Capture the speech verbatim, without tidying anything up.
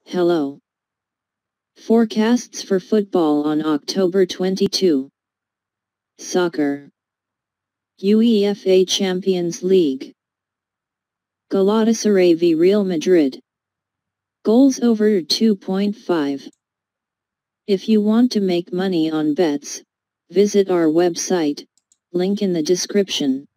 Hello. Forecasts for football on October twenty-second. Soccer. UEFA Champions League. Galatasaray v Real Madrid. Goals over two point five. If you want to make money on bets, visit our website, link in the description.